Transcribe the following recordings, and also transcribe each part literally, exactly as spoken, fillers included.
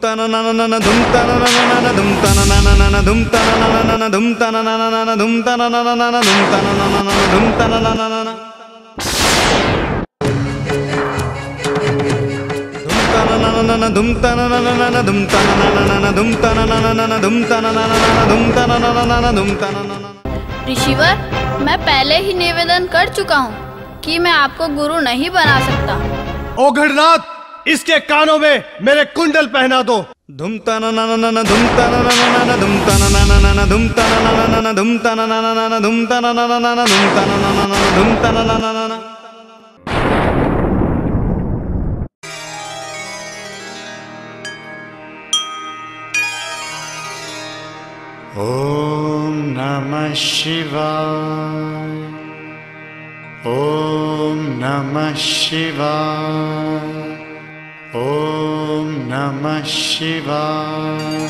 तना ना ना ना धुम तना ना ना ना धुम तना ना ना ना धुम तना ना ना ना धुम तना ना ना ना धुम तना ना ना ना धुम तना ना ना ना धुम तना ना ना ना धुम तना ना ना ना धुम तना ना ना ना धुम तना ना ना ना धुम तना ना ना ना धुम तना ना ना ना धुम तना ना ना। ऋषिवर, मैं पहले ही निवेदन कर चुका हूँ कि मैं आपको गुरु नहीं बना सकता। ओ गढ़नाथ, इसके कानों में मेरे कुंडल पहना दो। धुम तना ना ना ना धुम तना ना ना ना धुम तना ना ना ना धुम तना ना ना ना धुम तना ना ना ना धुम तना ना ना ना धुम तना ना ना ना धुम तना ना ना ना। ओम नमः शिवाय, ओम नमः शिवाय, ओम नमः शिवाय।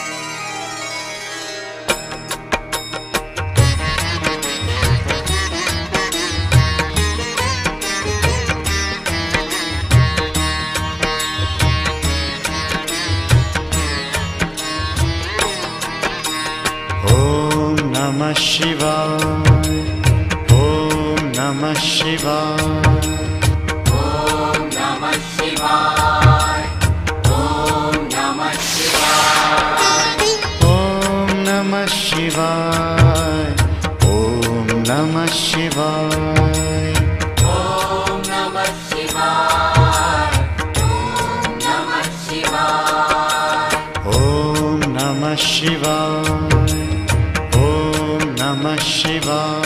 ओम नमः शिवाय, ओम नमः शिवाय, ओम नमः शिवाय, ओम नमः शिवाय, ओम नमः शिवाय, ओम नमः शिवाय, ओम नमः शिवाय, ओम नमः शिवाय, ओम नमः शिवाय, ओम नमः शिवाय,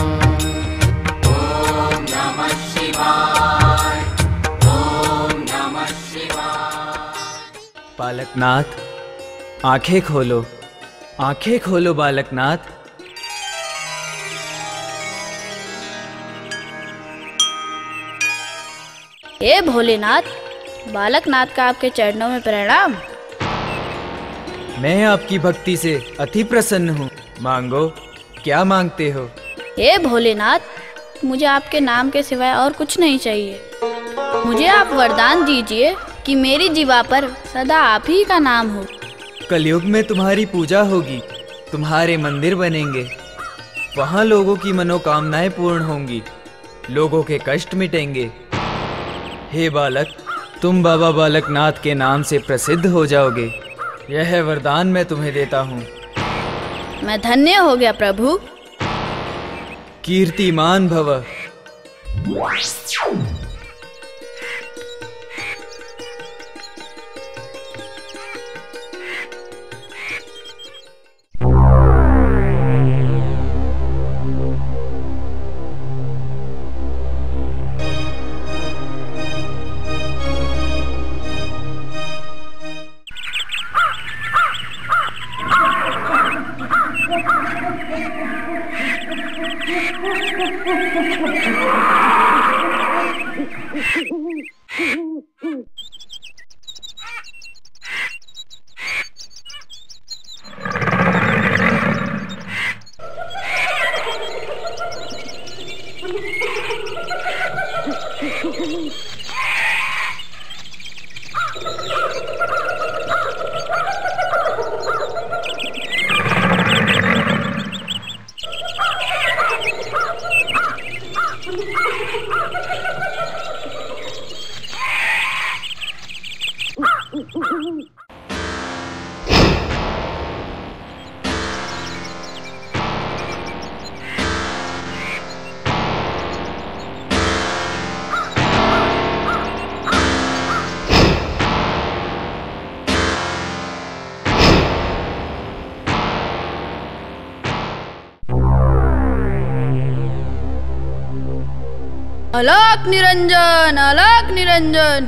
ओम नमः शिवाय, ओम नमः शिवाय। बालकनाथ, आंखें खोलो, आंखें खोलो बालकनाथ। हे भोलेनाथ, बालकनाथ का आपके चरणों में प्रणाम। मैं आपकी भक्ति से अति प्रसन्न हूँ। मांगो, क्या मांगते हो? हे भोलेनाथ, मुझे आपके नाम के सिवाय और कुछ नहीं चाहिए। मुझे आप वरदान दीजिए कि मेरी जीवा पर सदा आप ही का नाम हो। कलयुग में तुम्हारी पूजा होगी, तुम्हारे मंदिर बनेंगे, वहाँ लोगों की मनोकामनाएं पूर्ण होंगी, लोगों के कष्ट मिटेंगे। हे बालक, तुम बाबा बालकनाथ के नाम से प्रसिद्ध हो जाओगे। यह वरदान मैं तुम्हें देता हूँ। मैं धन्य हो गया प्रभु। कीर्तिमान भव। अलख निरंजन, अलख निरंजन।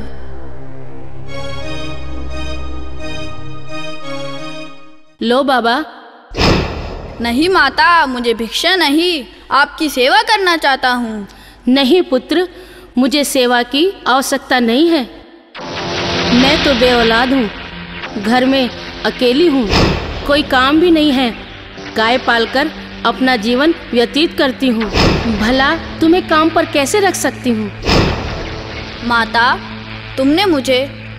लो बाबा। नहीं माता, मुझे भिक्षा नहीं, आपकी सेवा करना चाहता हूँ। नहीं पुत्र, मुझे सेवा की आवश्यकता नहीं है। मैं तो बेऔलाद हूँ, घर में अकेली हूँ, कोई काम भी नहीं है, गाय पालकर अपना जीवन व्यतीत करती हूँ। भला तुम्हें काम पर कैसे रख सकती हूँ? माता, तुमने मुझे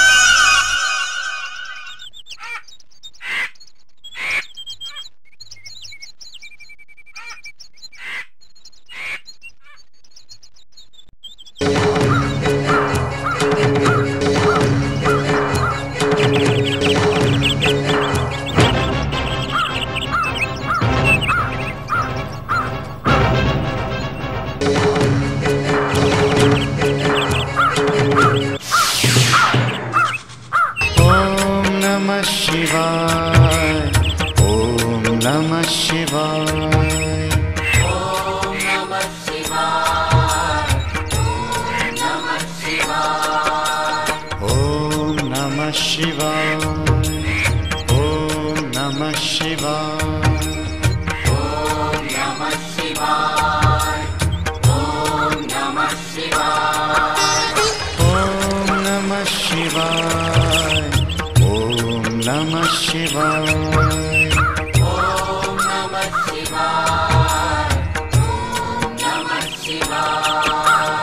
नमः शिवाय, ओम नमः शिवाय। ओम नमः शिवाय, ओम नमः शिवाय। ओम नमः शिवाय, ओम नमः शिवाय। ओम नमः शिवाय, ओम नमः शिवाय। ओम नमः शिवाय, ओम नमः शिवाय। ओम नमः शिवाय, ओम नमः शिवाय।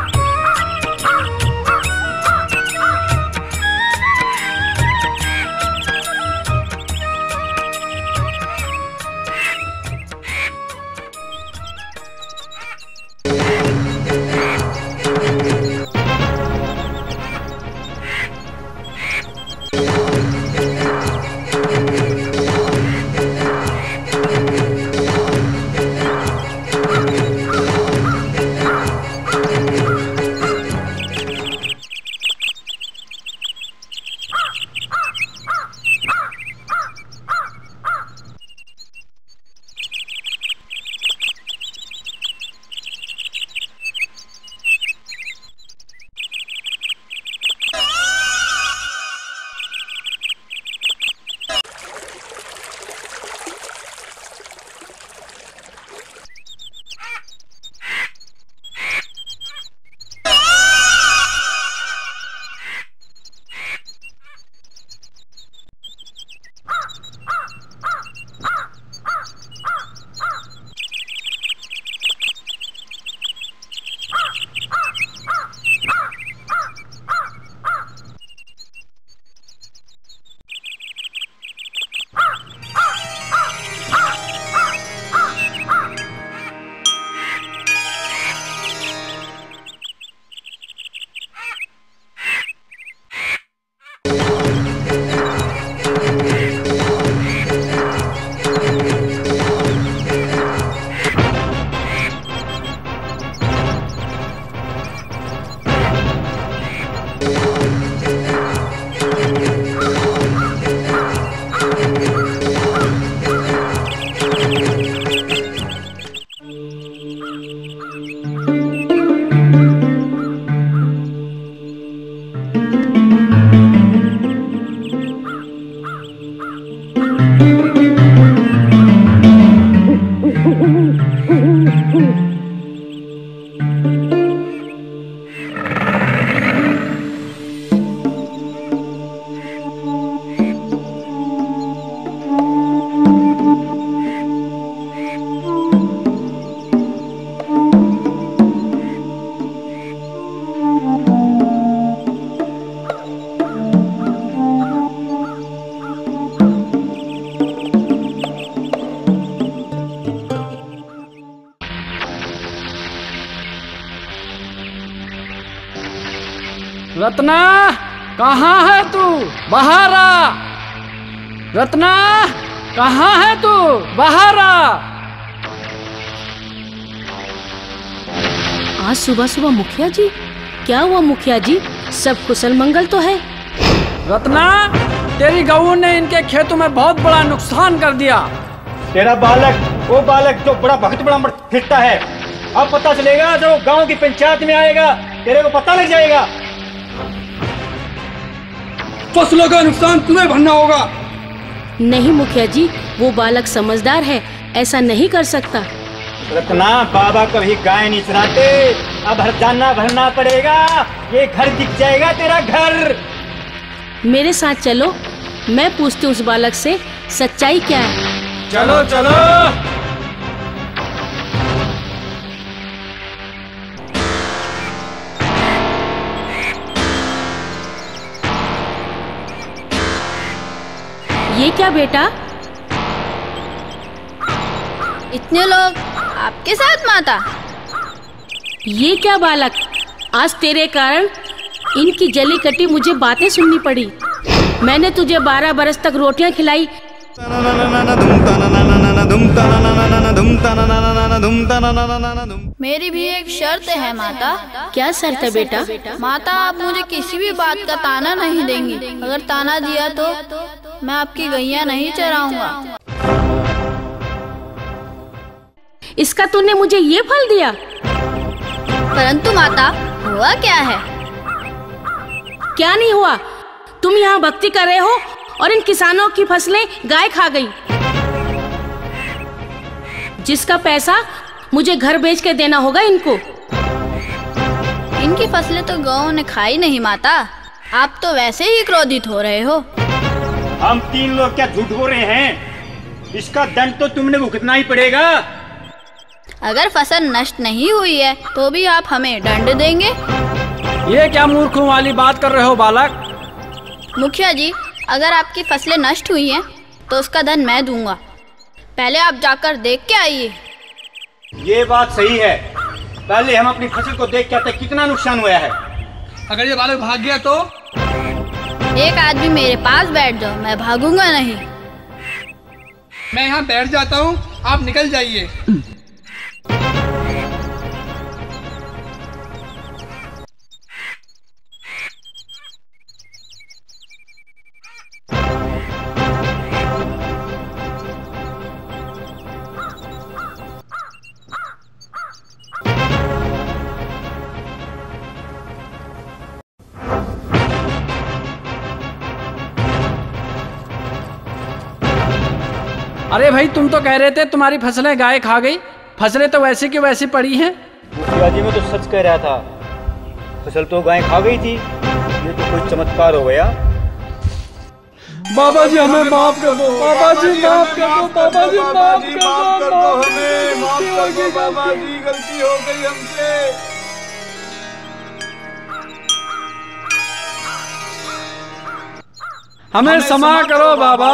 रत्ना, कहाँ है तू? बाहर आ। रत्ना, कहाँ है तू? बाहर आ। आज सुबह सुबह मुखिया जी? क्या हुआ मुखिया जी? सब कुशल मंगल तो है? रत्ना, तेरी गऊ ने इनके खेतों में बहुत बड़ा नुकसान कर दिया। तेरा बालक, वो बालक जो बड़ा भक्त बड़ा फिरता है, अब पता चलेगा जो गांव की पंचायत में आएगा, तेरे को पता लग जाएगा। फसलों का नुकसान तुम्हें भरना होगा। नहीं मुखिया जी, वो बालक समझदार है, ऐसा नहीं कर सकता। रत्ना, बाबा कभी गाय नहीं चराते, अब हरजाना भरना पड़ेगा। ये घर दिख जाएगा, तेरा घर। मेरे साथ चलो, मैं पूछती हूँ उस बालक से सच्चाई क्या है। चलो चलो। ये क्या बेटा? इतने लोग आपके साथ माता? ये क्या बालक? आज तेरे कारण इनकी जली कटी मुझे बातें सुननी पड़ी। मैंने तुझे बारह बरस तक रोटियां खिलाई, धुम तना ना ना ना धुम तना ना ना ना धुम तना ना ना ना धुम। मेरी भी एक शर्त है माता। क्या शर्त है बेटा? माता, आप मुझे किसी भी बात का ताना नहीं देंगी। अगर ताना दिया तो मैं आपकी गैया नहीं चराऊंगा। इसका तूने मुझे ये फल दिया? परंतु माता, हुआ क्या है? क्या नहीं हुआ? तुम यहाँ भक्ति कर रहे हो और इन किसानों की फसलें गाय खा गई, जिसका पैसा मुझे घर बेच के देना होगा इनको। इनकी फसलें तो गौं ने खाई नहीं माता। आप तो वैसे ही क्रोधित हो रहे हो। हम तीन लोग क्या झूठ बोल रहे हैं? इसका दंड तो तुमने भुगतना ही पड़ेगा। अगर फसल नष्ट नहीं हुई है तो भी आप हमें दंड देंगे? ये क्या मूर्खों वाली बात कर रहे हो बालक? मुखिया जी, अगर आपकी फसलें नष्ट हुई हैं तो उसका धन मैं दूंगा। पहले आप जाकर देख के आइए। ये बात सही है। पहले हम अपनी फसल को देख के आते कितना नुकसान हुआ है। अगर ये बालक भाग गया तो? एक आदमी मेरे पास बैठ जाओ, मैं भागूंगा नहीं। मैं यहाँ बैठ जाता हूँ, आप निकल जाइए। अरे भाई, तुम तो कह रहे थे तुम्हारी फसलें गाय खा गई। फसलें तो वैसी की वैसी पड़ी हैं। मुखिया जी, मैं तो सच कह रहा था। फसल तो गाय खा गई थी। ये तो कोई चमत्कार हो गया। बाबा जी हमें माफ कर दो। बाबा जी माफ कर दो। बाबा जी माफ कर दो। हमें माफ कर दो बाबा जी, गलती हो गई हमसे। हमें क्षमा करो बाबा।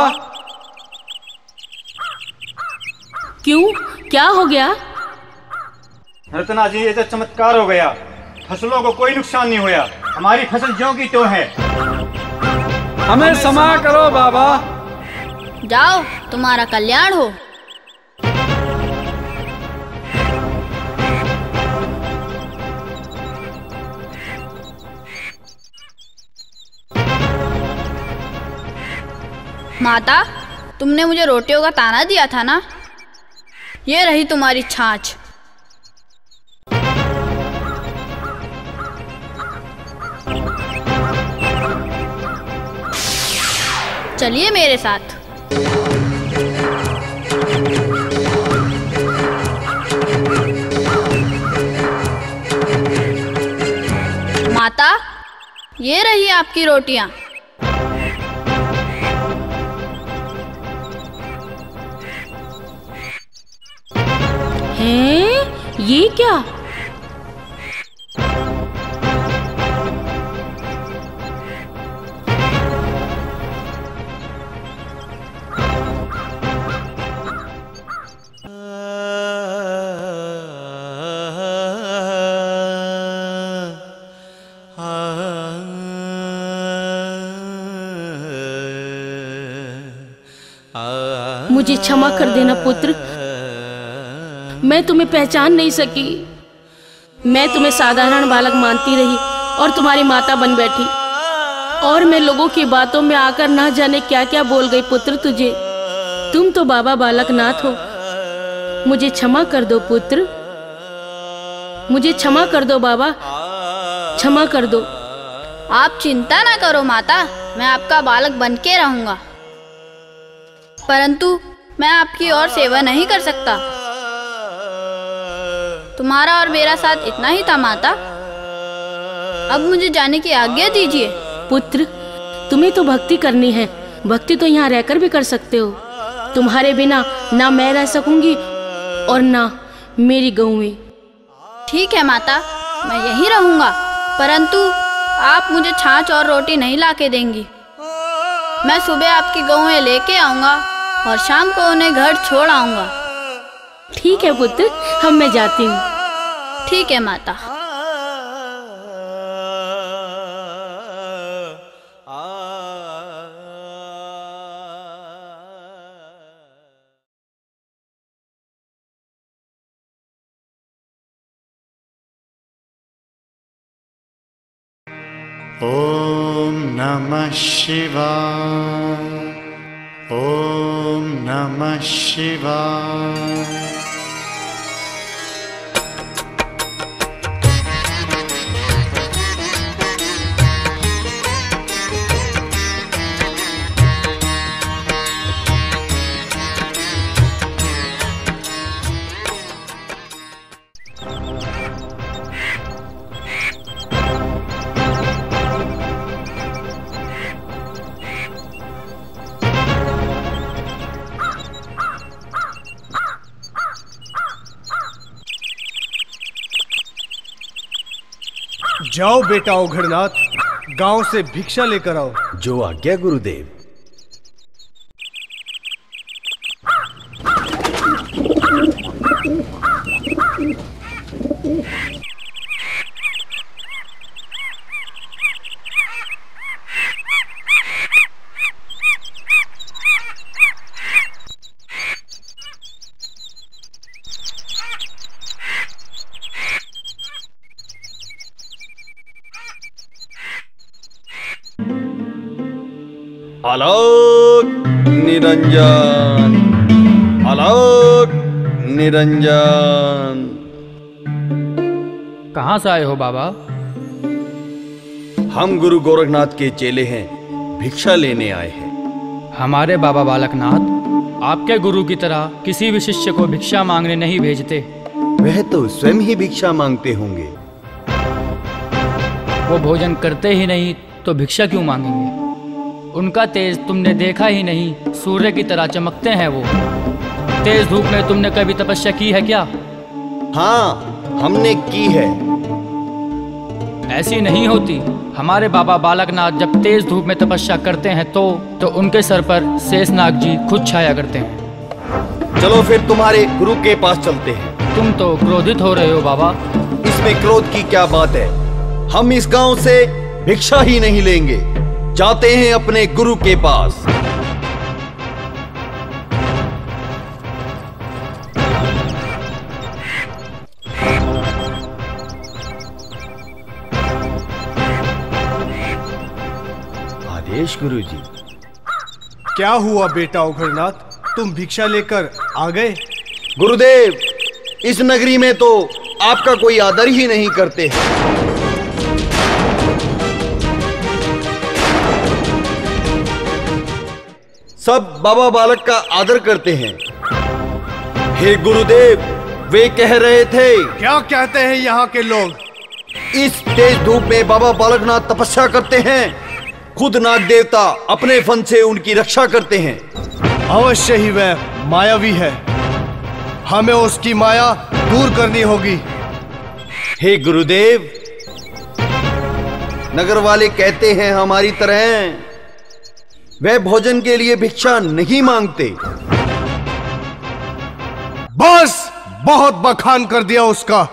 क्यों, क्या हो गया? रत्ना जी, ये तो चमत्कार हो गया। फसलों को कोई नुकसान नहीं हुआ। हमारी फसल ज्यों की त्यों है। हमें क्षमा करो बाबा। जाओ, तुम्हारा कल्याण हो। माता, तुमने मुझे रोटियों का ताना दिया था ना? ये रही तुम्हारी छाछ। चलिए मेरे साथ। माता, ये रही आपकी रोटियां। हैं? ये क्या? मुझे क्षमा कर देना पुत्र, मैं तुम्हें पहचान नहीं सकी। मैं तुम्हें साधारण बालक मानती रही और तुम्हारी माता बन बैठी, और मैं लोगों की बातों में आकर ना जाने क्या क्या बोल गई पुत्र तुझे। तुम तो बाबा बालक नाथ हो। मुझे क्षमा कर दो पुत्र, मुझे क्षमा कर दो बाबा, क्षमा कर दो। आप चिंता ना करो माता, मैं आपका बालक बन के रहूंगा। परंतु मैं आपकी और सेवा नहीं कर सकता। तुम्हारा और मेरा साथ इतना ही था माता। अब मुझे जाने की आज्ञा दीजिए। पुत्र, तुम्हें तो भक्ति करनी है। भक्ति तो यहाँ रहकर भी कर सकते हो। तुम्हारे बिना ना मैं रह सकूंगी और ना मेरी गौएं। ठीक है माता, मैं यहीं रहूंगा, परंतु आप मुझे छाछ और रोटी नहीं लाके देंगी। मैं सुबह आपकी गौएं लेके आऊंगा और शाम को उन्हें घर छोड़ आऊंगा। ठीक है पुत्र, हम मैं जाती हूँ। ठीक है माता। ॐ नमः शिवाय। ॐ नमः शिवाय। जाओ बेटा ओघड़नाथ, गांव से भिक्षा लेकर आओ। जो आज्ञा गुरुदेव। आलोक निरंजन, आलोक निरंजन। कहाँ से आए हो बाबा? हम गुरु गोरखनाथ के चेले हैं, भिक्षा लेने आए हैं। हमारे बाबा बालकनाथ आपके गुरु की तरह किसी भी शिष्य को भिक्षा मांगने नहीं भेजते। वह तो स्वयं ही भिक्षा मांगते होंगे। वो भोजन करते ही नहीं तो भिक्षा क्यों मांगेंगे? उनका तेज तुमने देखा ही नहीं, सूर्य की तरह चमकते हैं वो। तेज धूप में तुमने कभी तपस्या की है क्या? हाँ, हमने की है। ऐसी नहीं होती। हमारे बाबा बालकनाथ जब तेज धूप में तपस्या करते हैं तो तो उनके सर पर शेषनाग जी खुद छाया करते हैं। चलो फिर तुम्हारे गुरु के पास चलते हैं। तुम तो क्रोधित हो रहे हो बाबा। इसमें क्रोध की क्या बात है? हम इस गांव से भिक्षा ही नहीं लेंगे, जाते हैं अपने गुरु के पास। आदेश गुरुजी। क्या हुआ बेटा ओघड़नाथ, तुम भिक्षा लेकर आ गए? गुरुदेव, इस नगरी में तो आपका कोई आदर ही नहीं करते। सब बाबा बालक का आदर करते हैं। हे गुरुदेव, वे कह रहे थे। क्या कहते हैं यहाँ के लोग? इस तेज धूप में बाबा बालकनाथ तपस्या करते हैं। खुद नाग देवता अपने फन से उनकी रक्षा करते हैं। अवश्य ही वह मायावी है, हमें उसकी माया दूर करनी होगी। हे गुरुदेव, नगर वाले कहते हैं हमारी तरह वह भोजन के लिए भिक्षा नहीं मांगते। बस, बहुत बखान कर दिया उसका।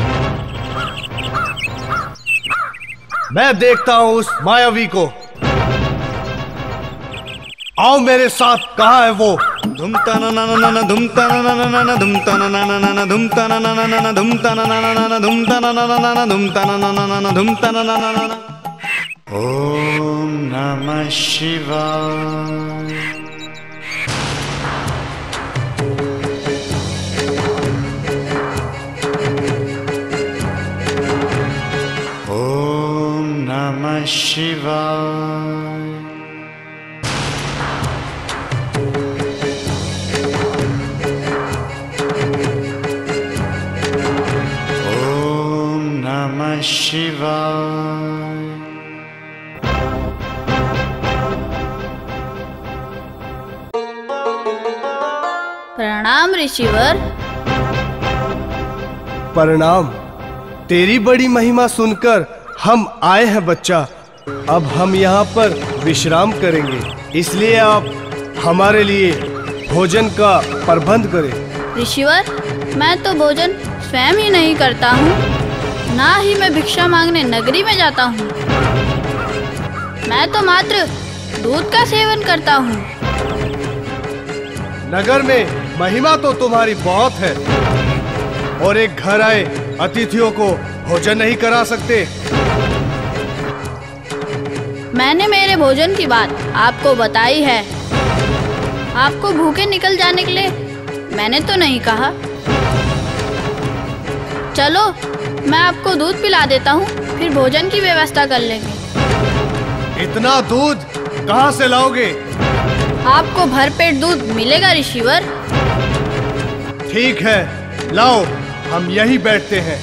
मैं देखता हूं उस मायावी को। आओ मेरे साथ, कहाँ है वो? धुम तना ना ना ना धुम तना ना ना ना धुम तना ना ना ना धुम तना ना ना ना धुम तना ना ना ना धुम तना ना ना ना धुम तना ना ना ना धुम तना ना ना ना। ॐ नमः शिवाय। ॐ नमः शिवाय। ॐ नमः शिवाय। प्रणाम ऋषिवर। प्रणाम। तेरी बड़ी महिमा सुनकर हम आए हैं बच्चा। अब हम यहाँ पर विश्राम करेंगे, इसलिए आप हमारे लिए भोजन का प्रबंध करें। ऋषिवर, मैं तो भोजन स्वयं ही नहीं करता हूँ, ना ही मैं भिक्षा मांगने नगरी में जाता हूँ। मैं तो मात्र दूध का सेवन करता हूँ। नगर में महिमा तो तुम्हारी बहुत है, और एक घर आए अतिथियों को भोजन नहीं करा सकते। मैंने मेरे भोजन की बात आपको बताई है। आपको भूखे निकल जाने के लिए मैंने तो नहीं कहा। चलो मैं आपको दूध पिला देता हूँ, फिर भोजन की व्यवस्था कर लेंगे। इतना दूध कहाँ से लाओगे? आपको भरपेट दूध मिलेगा ऋषिवर। ठीक है, लाओ, हम यही बैठते हैं।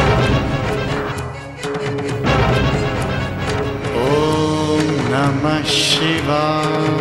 ओम नमः शिवाय।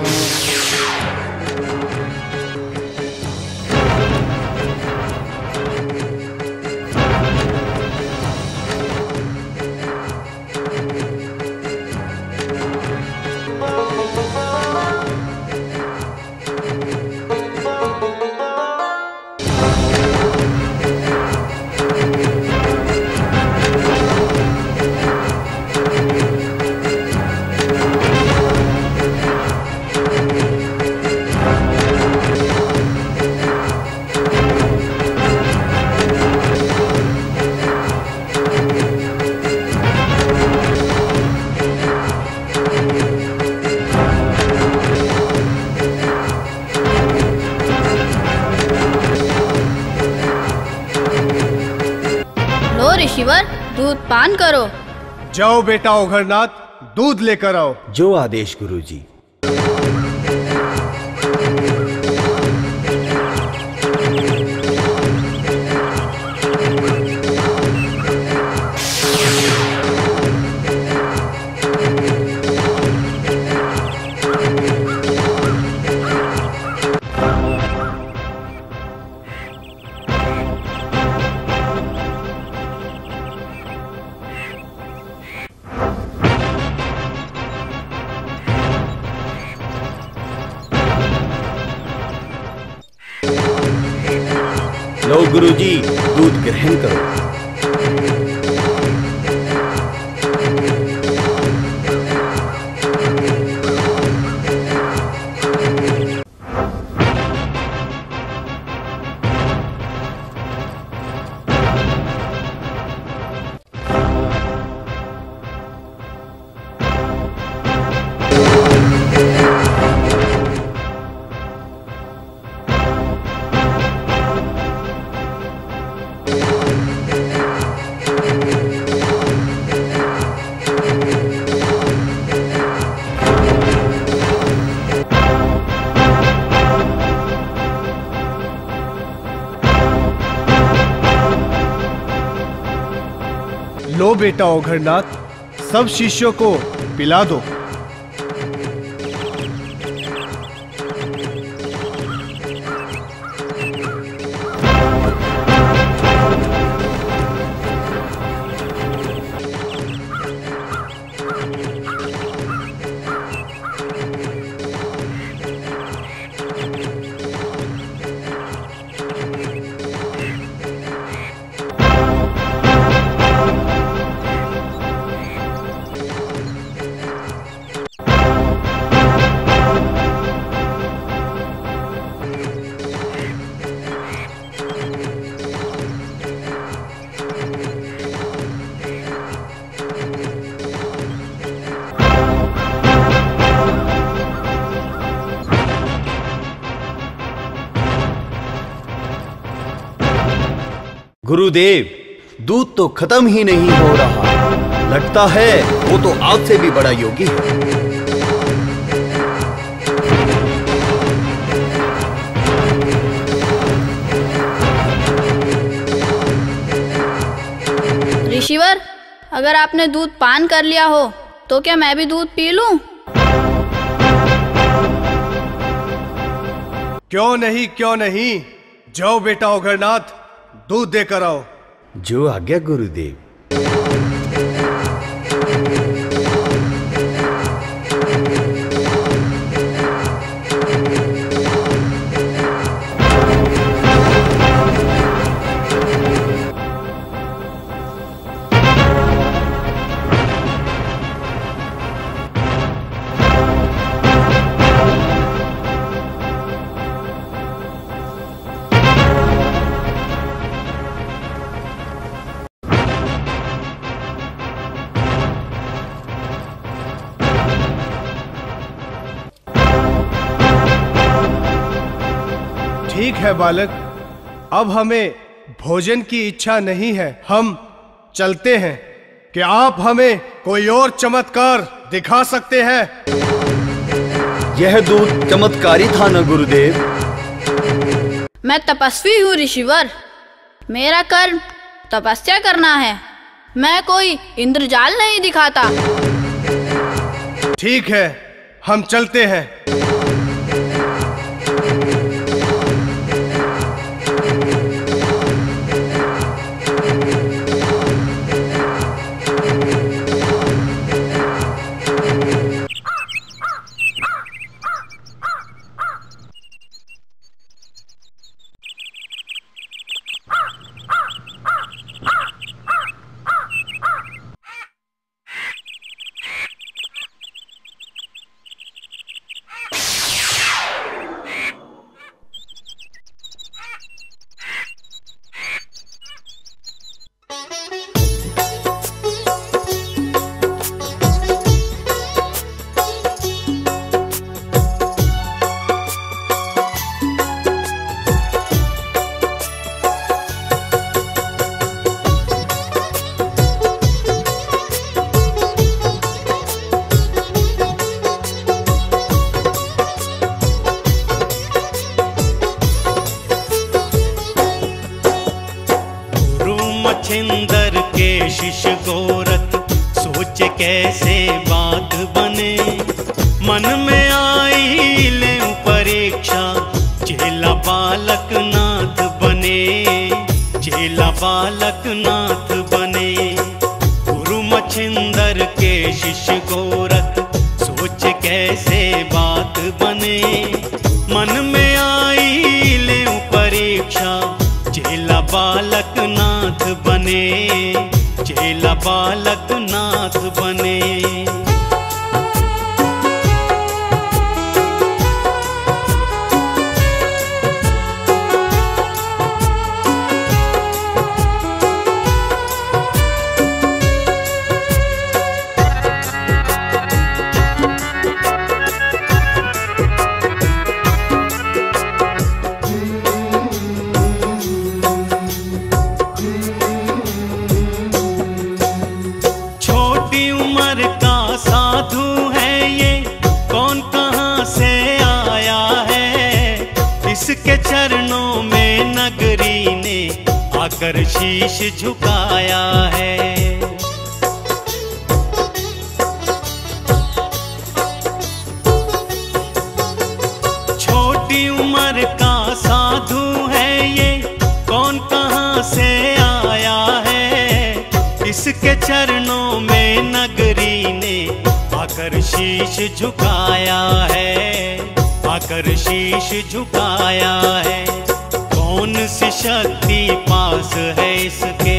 ऋषिवर, दूध पान करो। जाओ बेटा ओघरनाथ, दूध लेकर आओ। जो आदेश गुरुजी। लो गुरुजी, दूध ग्रहण करो। लो बेटा ओघरनाथ, सब शिष्यों को पिला दो। गुरुदेव, दूध तो खत्म ही नहीं हो रहा। लगता है वो तो आपसे भी बड़ा योगी है। ऋषिवर, अगर आपने दूध पान कर लिया हो तो क्या मैं भी दूध पी लूं? क्यों नहीं, क्यों नहीं। जाओ बेटा ओघरनाथ, दूध देकर आओ। जो आज्ञा गुरुदेव। ठीक है बालक, अब हमें भोजन की इच्छा नहीं है, हम चलते हैं। कि आप हमें कोई और चमत्कार दिखा सकते हैं? यह दूध चमत्कारी था ना गुरुदेव? मैं तपस्वी हूँ ऋषिवर, मेरा कर्म तपस्या करना है, मैं कोई इंद्रजाल नहीं दिखाता। ठीक है, हम चलते हैं। मच्छिंदर के शिष्य गोरख सोचे कैसे बात बने, मन में आई ले परीक्षा, चेला बालक नाथ बने, चेला बालक नाथ बने। गुरु मच्छिंदर के शिष्य गोरख सोचे कैसे बात बने, मन में आई ले परीक्षा, चेला बालक नाथ बने, चेला बालक नाथ बने। इसके चरणों में नगरी ने आकर शीश झुकाया है। छोटी उम्र का साधु है ये, कौन कहाँ से आया है, इसके चरणों में नगरी ने आकर शीश झुकाया है, आकर शीश झुकाया है। कौन सी शक्ति पास है इसके,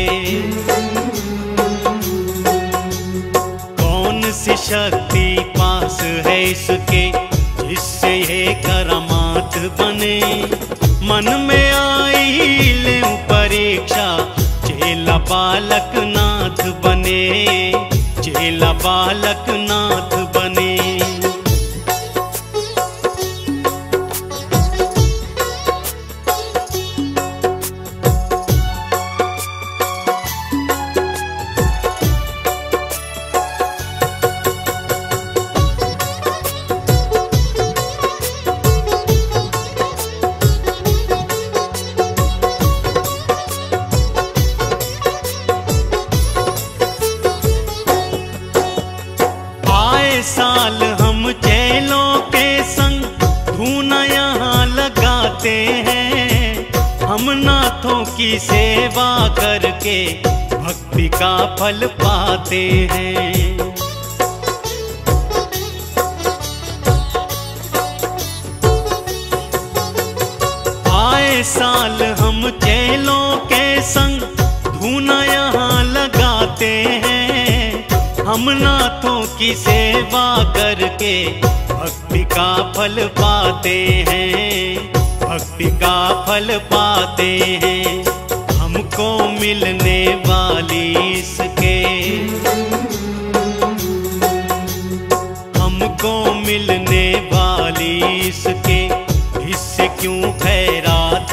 कौन सी शक्ति पास है इसके, जिससे ये करामात बने। मन में आई ले परीक्षा, चेला बालक नाथ बने, चेला बालक नाथ बने। साल हम चेलों के संग धूना यहाँ लगाते हैं, हम नाथों की सेवा करके भक्ति का फल पाते हैं। आए साल हम चेलों के संग धूना यहाँ लगाते हैं, हम नाथों की सेवा करके भक्ति का फल पाते हैं, भक्ति का फल पाते हैं। हमको मिलने वाली इसके, हमको मिलने वाली इसके, इससे क्यों खैरात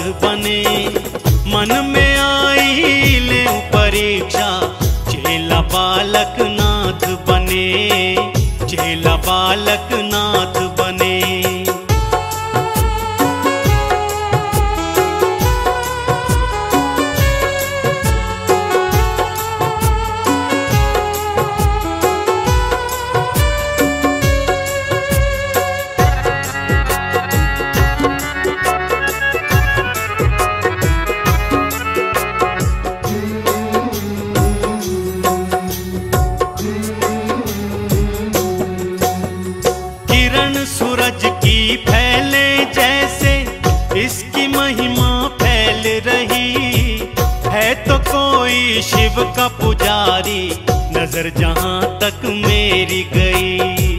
का पुजारी, नजर जहां तक मेरी गई।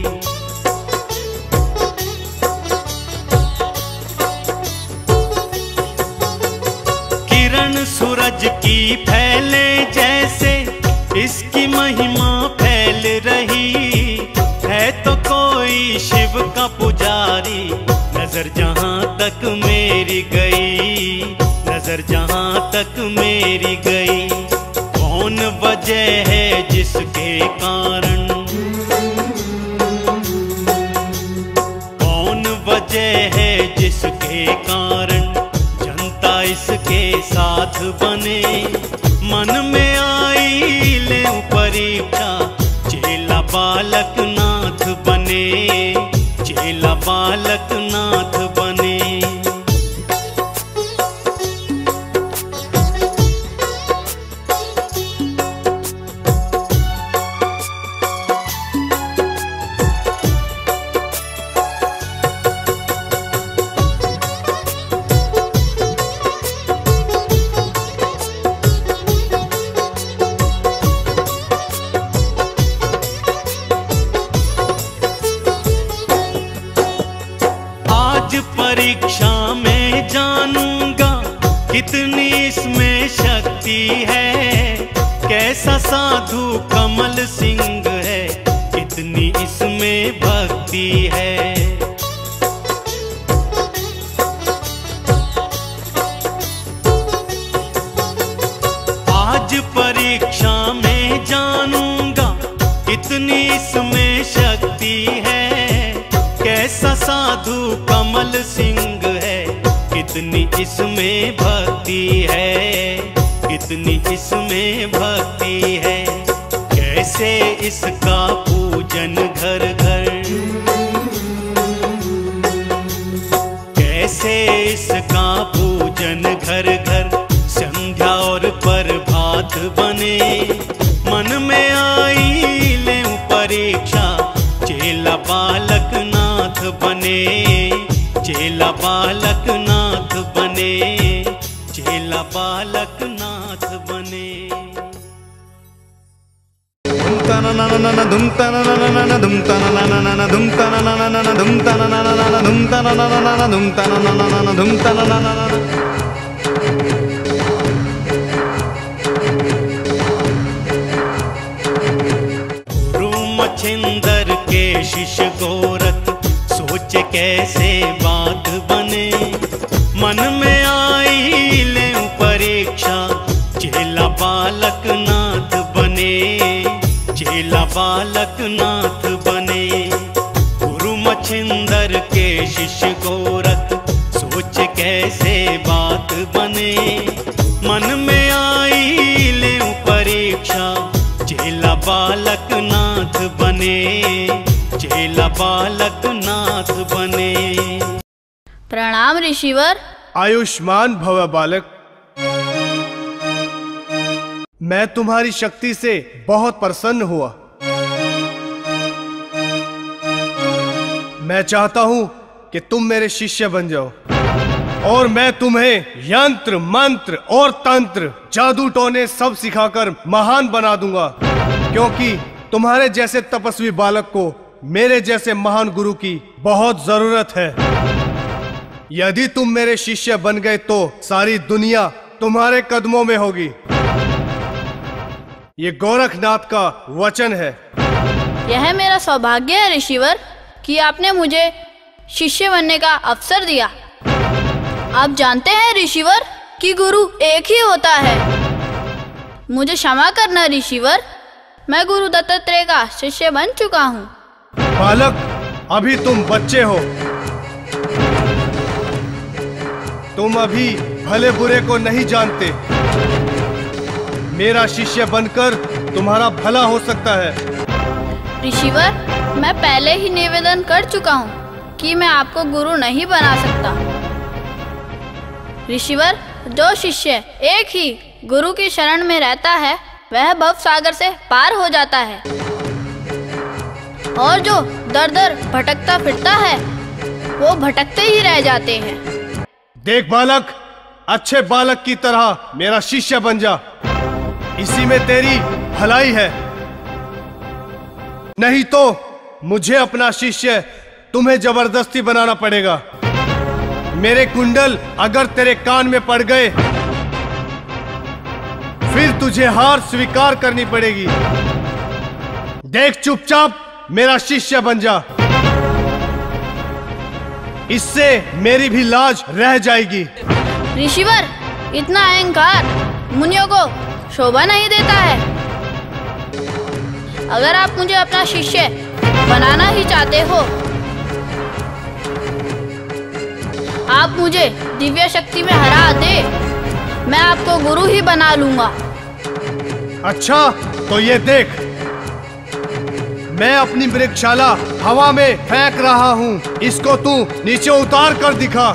किरण सूरज की फैले जैसे इसकी महिमा फैल रही है, तो कोई शिव का पुजारी, नजर जहां तक मेरी गई, नजर जहां तक मेरी गई। कौन वजह है जिसके कारण, कौन वजह है जिसके कारण जनता इसके साथ बने। मन में आई ले परीक्षा, चेला बालक नाथ बने, चेला बालक नाथ बने। परीक्षा में जानूंगा कितनी इसमें शक्ति है, कैसा साधु कमल सिंह है, कितनी इसमें भक्ति है। आज परीक्षा में जानूंगा कितनी इसमें शक्ति है, कैसा साधु कमल सिंह है, कितनी इसमें भक्ति है, कितनी इसमें भक्ति है। कैसे इसका पूजन घर घर, कैसे इसका पूजन घर घर, संध्या और प्रभात बने। मन में आई ले परीक्षा, चेला बालक नाथ बने, चेला बालक नाथ बने, चेला बालक नाथ बने। धुम तना ना ना ना धुम तना ना ना ना धुम तना ना ना ना धुम तना ना ना ना धुम तना ना ना ना धुम तना ना ना ना धुम तना ना ना ना धुम तना ना ना ना। मच्छिंदर के शिष्य गोरख सोचे कैसे बात बने। मन में आई ले परीक्षा, चेला बालक नाथ बने, चेला बालक नाथ बने। गुरु मच्छिंदर के शिष्य गोरख सोचे कैसे बात बने। मन में आई ले परीक्षा, चेला बालक नाथ बने, चेला बालक नाथ बने। प्रणाम ऋषिवर। आयुष्मान भव बालक। मैं तुम्हारी शक्ति से बहुत प्रसन्न हुआ। मैं चाहता हूं कि तुम मेरे शिष्य बन जाओ और मैं तुम्हें यंत्र मंत्र और तंत्र जादू टोने सब सिखाकर महान बना दूंगा, क्योंकि तुम्हारे जैसे तपस्वी बालक को मेरे जैसे महान गुरु की बहुत जरूरत है। यदि तुम मेरे शिष्य बन गए तो सारी दुनिया तुम्हारे कदमों में होगी। ये गोरखनाथ का वचन है। यह मेरा सौभाग्य है ऋषिवर कि आपने मुझे शिष्य बनने का अवसर दिया। आप जानते हैं ऋषिवर कि गुरु एक ही होता है। मुझे क्षमा करना ऋषिवर, मैं गुरु दत्तात्रेय का शिष्य बन चुका हूँ। बालक, अभी तुम बच्चे हो। तुम अभी भले बुरे को नहीं जानते। मेरा शिष्य बनकर तुम्हारा भला हो सकता है। ऋषिवर, मैं पहले ही निवेदन कर चुका हूँ कि मैं आपको गुरु नहीं बना सकता। ऋषिवर, जो शिष्य एक ही गुरु की शरण में रहता है वह भव सागर से पार हो जाता है, और जो दर दर भटकता फिरता है वो भटकते ही रह जाते हैं। देख बालक, अच्छे बालक की तरह मेरा शिष्य बन जा। इसी में तेरी भलाई है। नहीं तो मुझे अपना शिष्य तुम्हें जबरदस्ती बनाना पड़ेगा। मेरे कुंडल अगर तेरे कान में पड़ गए फिर तुझे हार स्वीकार करनी पड़ेगी। देख, चुपचाप मेरा शिष्य बन जा, इससे मेरी भी लाज रह जाएगी। ऋषिवर, इतना अहंकार मुनियों को शोभा नहीं देता है। अगर आप मुझे अपना शिष्य बनाना ही चाहते हो, आप मुझे दिव्य शक्ति में हरा दे, मैं आपको गुरु ही बना लूंगा। अच्छा, तो ये देख, मैं अपनी मृगशाला हवा में फेंक रहा हूँ, इसको तू नीचे उतार कर दिखा।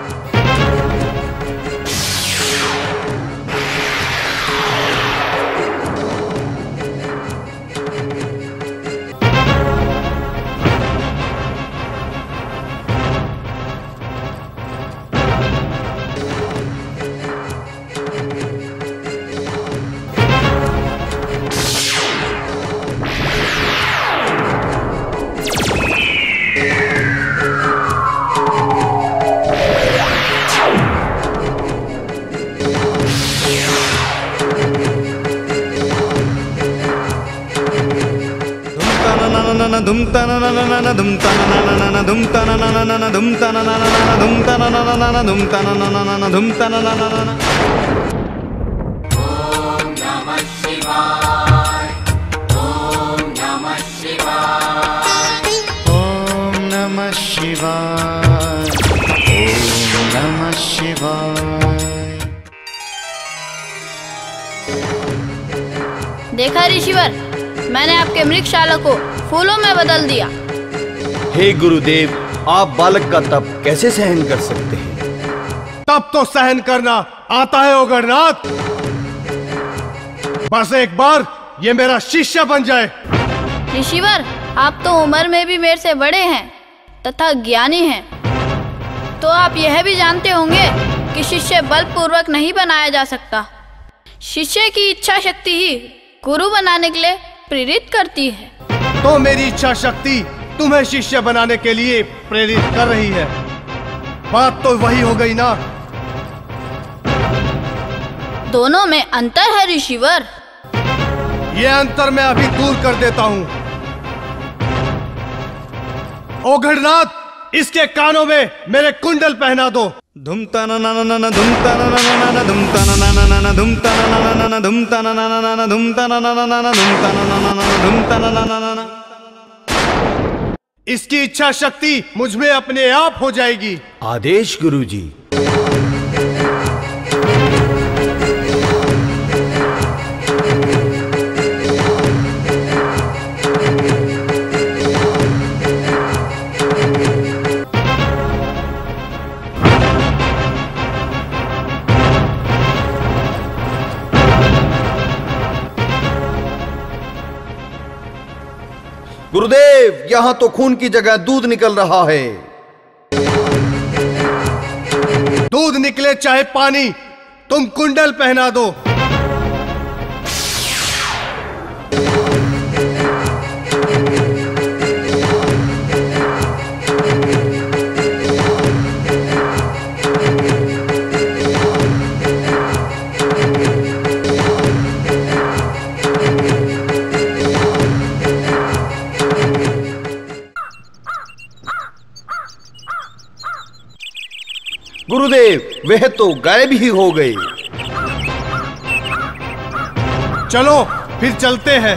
धुम तना ना ना ना धुम तना ना ना ना धुम तना ना ना ना धुम तना ना ना ना धुम तना ना ना ना धुम तना ना ना ना धुम तना ना ना ना। ओम नमः शिवाय, ओम नमः शिवाय, ओम नमः शिवाय, ओम नमः शिवाय। देखा ऋषिवर, मैंने आपके मृगशाला को फूलों में बदल दिया। हे गुरुदेव, आप बालक का तप कैसे सहन कर सकते हैं? तब तो सहन करना आता है ओगरनाथ। बस एक बार ये मेरा शिष्य बन जाए। ऋषिवर, आप तो उम्र में भी मेरे से बड़े हैं तथा ज्ञानी हैं, तो आप यह भी जानते होंगे कि शिष्य बलपूर्वक नहीं बनाया जा सकता। शिष्य की इच्छा शक्ति ही गुरु बनाने के लिए प्रेरित करती है। तो मेरी इच्छा शक्ति तुम्हें शिष्य बनाने के लिए प्रेरित कर रही है। बात तो वही हो गई ना। दोनों में अंतर है ऋषिवर। ये अंतर मैं अभी दूर कर देता हूँ। ओघड़नाथ, इसके कानों में मेरे कुंडल पहना दो। धुम तना ना ना ना धुम तना ना ना ना धुम तना ना ना ना धुम तना ना ना ना धुम तना ना ना ना धुम तना ना ना ना धुम तना ना ना ना धुम तना ना ना ना। इसकी इच्छा शक्ति मुझ में अपने आप हो जाएगी। आदेश गुरुजी। गुरुदेव, यहां तो खून की जगह दूध निकल रहा है। दूध निकले चाहे पानी, तुम कुंडल पहना दो। गुरुदेव, वह तो गायब ही हो गए। चलो फिर चलते हैं।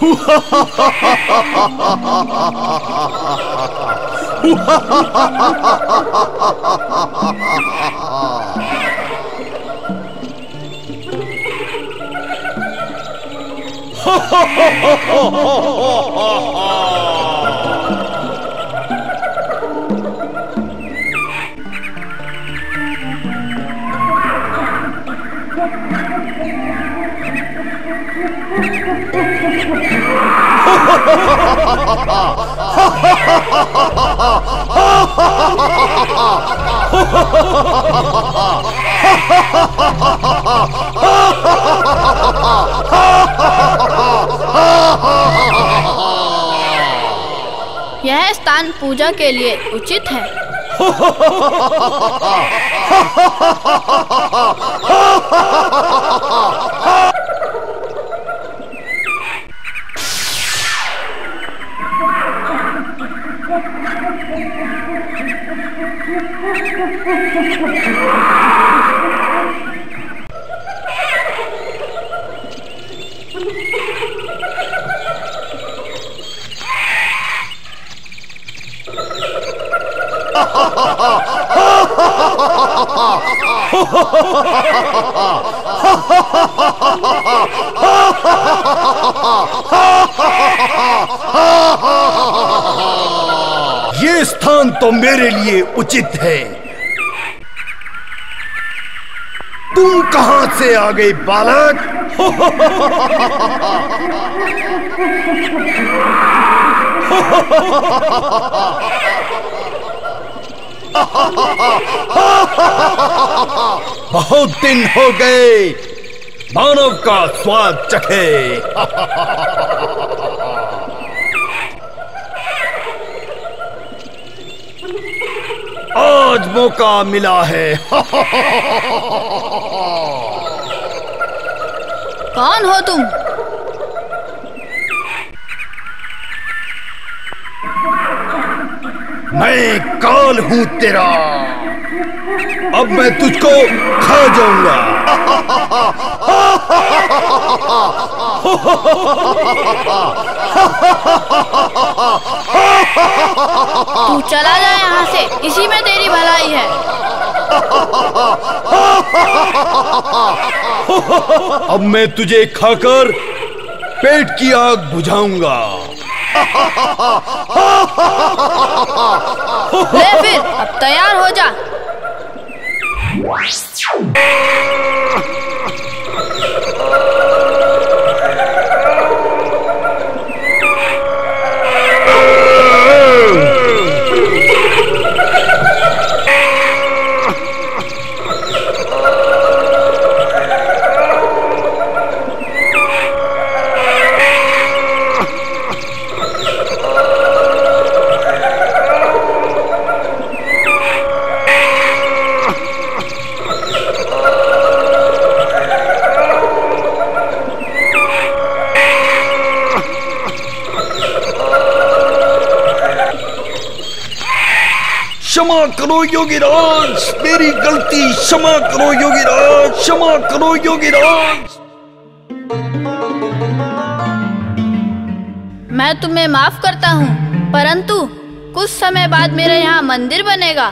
यह स्थान पूजा के लिए उचित है। ये स्थान तो मेरे लिए उचित है। तुम कहां से आ गए बालक? बहुत दिन हो गए मानव का स्वाद चखे। आज मौका मिला है। कौन हो तुम? मैं काल हूं तेरा। अब मैं तुझको खा जाऊंगा। तू चला जा यहाँ से, इसी में तेरी भलाई है। अब मैं तुझे खाकर पेट की आग बुझाऊंगा। ले फिर, अब तैयार हो जा। क्षमा करो योगीराज, मेरी गलती। क्षमा करो योगीराज, क्षमा करो योगीराज। मैं तुम्हें माफ करता हूँ, परंतु कुछ समय बाद मेरे यहाँ मंदिर बनेगा।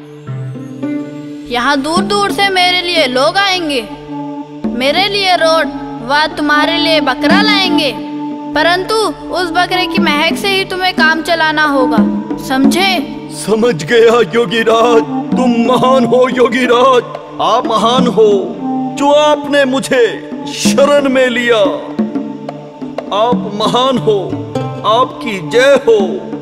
यहाँ दूर दूर से मेरे लिए लोग आएंगे, मेरे लिए रोड व तुम्हारे लिए बकरा लाएंगे, परंतु उस बकरे की महक से ही तुम्हें काम चलाना होगा, समझे? समझ गया योगीराज, तुम महान हो योगीराज। आप महान हो जो आपने मुझे शरण में लिया। आप महान हो, आपकी जय हो।